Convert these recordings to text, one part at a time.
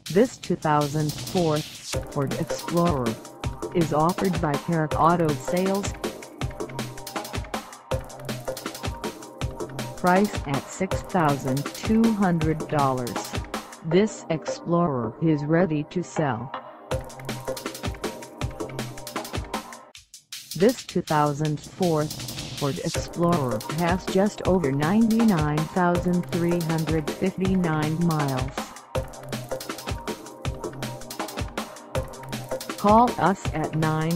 This 2004 Ford Explorer is offered by HARREK Auto Sales. Price at $6,200. This Explorer is ready to sell. This 2004 Ford Explorer has just over 99,359 miles. Call us at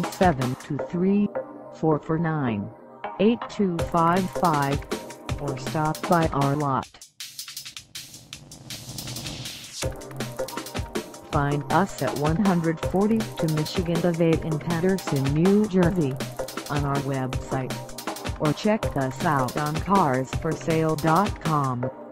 972-3-449-8255 or stop by our lot. Find us at 142 Michigan Ave in Paterson, New Jersey, on our website, or check us out on carsforsale.com.